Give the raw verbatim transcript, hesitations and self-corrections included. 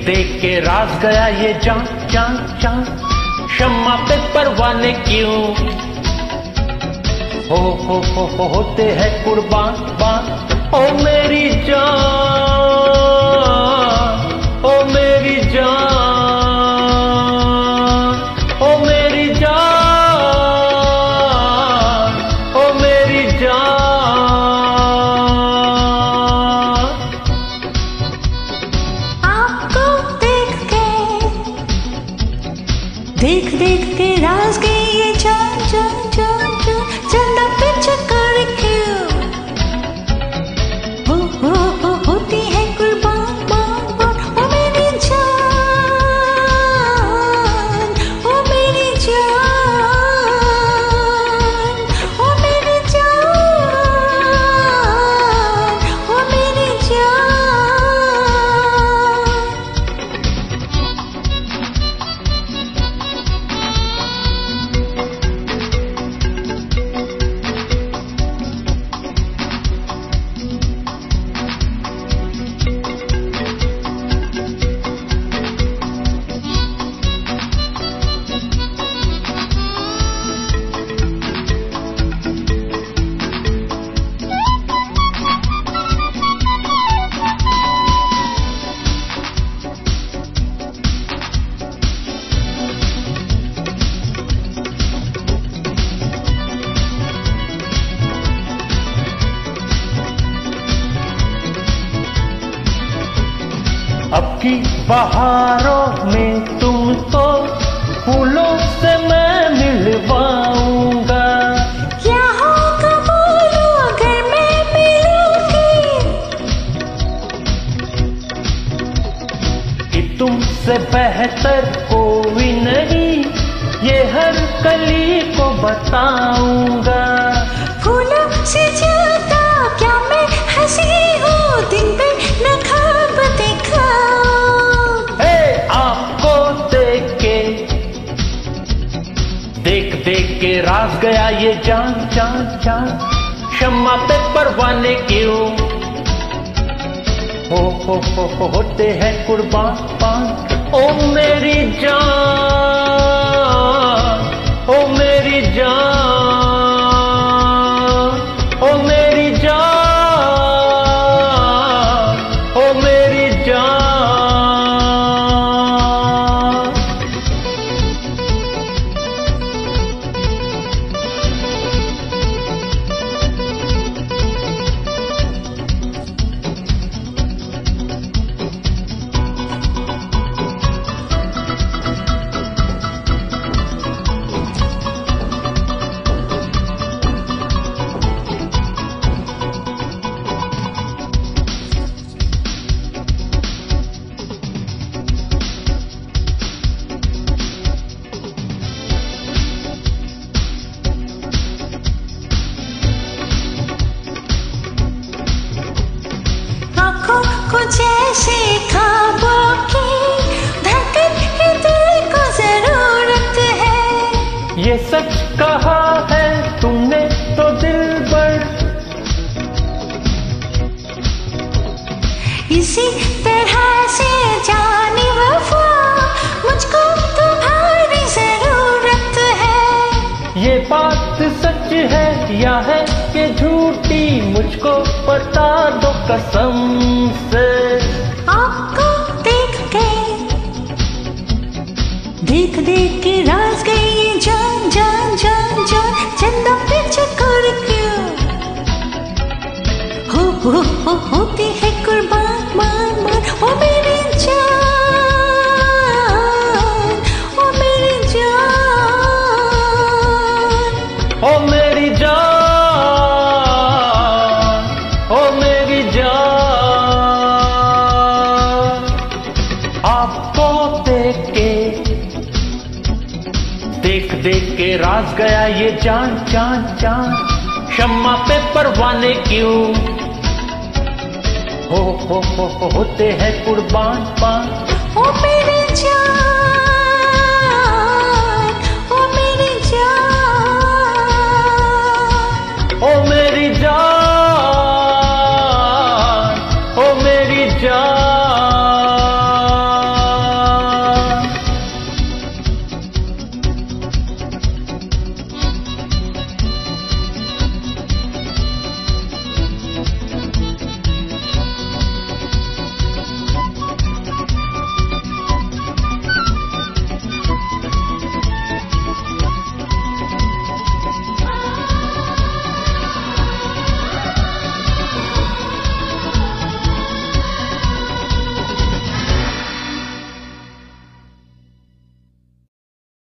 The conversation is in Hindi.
देख के राज गया ये जान जान जान, शम्मा पे परवाने क्यों हो हो हो हो होते हैं कुर्बान बान। ओ मेरी जान, ओ मेरी जान, ओ मेरी जान, ओ मेरी जान। आपको देख के, देख देख के राज गई ये जान जान जान जान, चंदा पे चक्कर क्यों हो हो हो होती है कुर्बान बान बान। ओ मेरी जान, ओ मेरी जान, ओ मेरी जान, ओ मेरी जान। अब की बहारों में तुमको फूलों से मैं मिलवाऊंगा। क्या होगा बोलो अगर मैं मिलूंगी, कि तुमसे बेहतर कोई नहीं ये हर कली को बताऊंगा। फूलों से ज्यादा क्या मैं हंसी हूँ, दिन भर न ख्वाब देखा। हे आपको देख के, देख देख के राज गया ये जान जान जान, शम्मा पे परवाने क्यों हो हो हो हो होते हैं कुर्बान बान। ओ मेरी जान, ओ मेरी जान, ओ मेरी जान, ओ मेरी जान। आँखों को जैसे ख्वाबों की धड़कन ही दिल को जरूरत है। ये सच कहा है तुमने तो दिलबर, इसी तरह से जानी वफा मुझको तुम्हारी जरूरत है। ये बात सच है या है कि झूठी मुझको बता दो कसम से। आपको देख के, देख देख के राज गई ये जान जान जान जान, चंदा पे चक्कर क्यों हो हो हो होती है कुर्बान मान मान। ओ मेरी जान, ओ मेरी जान, ओ मेरी जान, ओ मेरी जान। आपको देख के, देख देख के राज गया ये जान जान जान, शम्मा पे परवाने क्यों हो हो हो हो होते हैं कुर्बान बान। ओ मेरी जान, ओ मेरी जान, ओ मेरी जान, ओ मेरी जान।